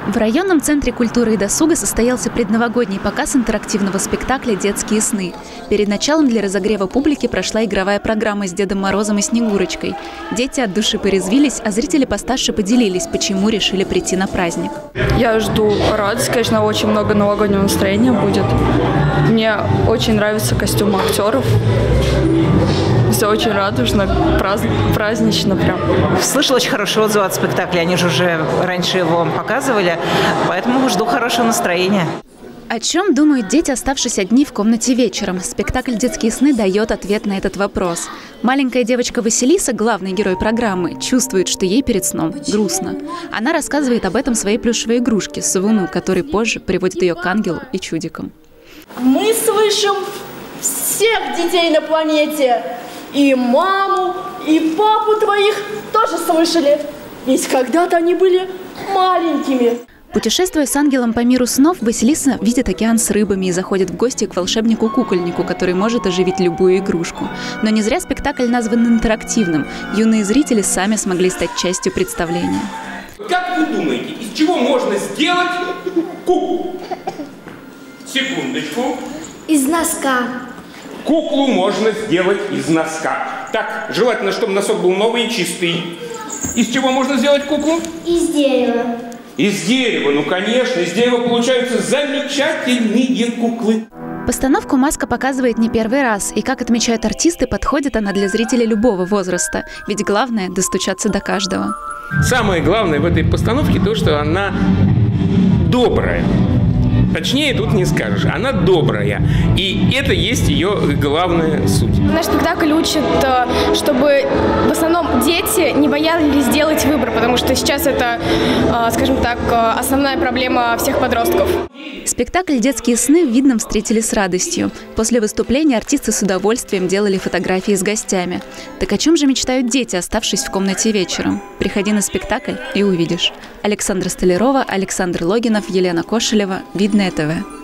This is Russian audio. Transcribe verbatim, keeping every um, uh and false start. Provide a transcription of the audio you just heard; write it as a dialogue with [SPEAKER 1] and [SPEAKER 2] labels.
[SPEAKER 1] В районном центре культуры и досуга состоялся предновогодний показ интерактивного спектакля «Детские сны». Перед началом для разогрева публики прошла игровая программа с Дедом Морозом и Снегурочкой. Дети от души порезвились, а зрители постарше поделились, почему решили прийти на праздник.
[SPEAKER 2] Я жду радость, конечно, очень много новогоднего настроения будет. Мне очень нравится костюм актеров. Все очень радужно, празднично прям.
[SPEAKER 3] Слышала очень хорошие отзывы от спектакля, они же уже раньше его показывали, поэтому жду хорошего настроения.
[SPEAKER 1] О чем думают дети, оставшись одни в комнате вечером? Спектакль «Детские сны» дает ответ на этот вопрос. Маленькая девочка Василиса, главный герой программы, чувствует, что ей перед сном грустно. Она рассказывает об этом своей плюшевой игрушке, Савуну, который позже приводит ее к ангелу и чудикам.
[SPEAKER 4] Мы слышим всех детей на планете. И маму, и папу твоих тоже слышали. Ведь когда-то они были маленькими.
[SPEAKER 1] Путешествуя с ангелом по миру снов, Василиса видит океан с рыбами и заходит в гости к волшебнику-кукольнику, который может оживить любую игрушку. Но не зря спектакль назван интерактивным. Юные зрители сами смогли стать частью представления.
[SPEAKER 5] Как вы думаете, из чего можно сделать куклу? Секундочку.
[SPEAKER 6] Из носка.
[SPEAKER 5] Куклу можно сделать из носка. Так, желательно, чтобы носок был новый и чистый. Из чего можно сделать куклу?
[SPEAKER 6] Из дерева.
[SPEAKER 5] Из дерева, ну конечно, из дерева получаются замечательные куклы.
[SPEAKER 1] Постановку «Маска» показывает не первый раз, и, как отмечают артисты, подходит она для зрителей любого возраста, ведь главное – достучаться до каждого.
[SPEAKER 5] Самое главное в этой постановке то, что она добрая. Точнее, тут не скажешь. Она добрая. И это есть ее главная суть.
[SPEAKER 7] Наш спектакль учит, чтобы в основном дети не боялись сделать выбор, потому что сейчас это, скажем так, основная проблема всех подростков.
[SPEAKER 1] Спектакль «Детские сны» в Видном встретили с радостью. После выступления артисты с удовольствием делали фотографии с гостями. Так о чем же мечтают дети, оставшись в комнате вечером? Приходи на спектакль и увидишь. Александра Столярова, Александр Логинов, Елена Кошелева. Видное ТВ.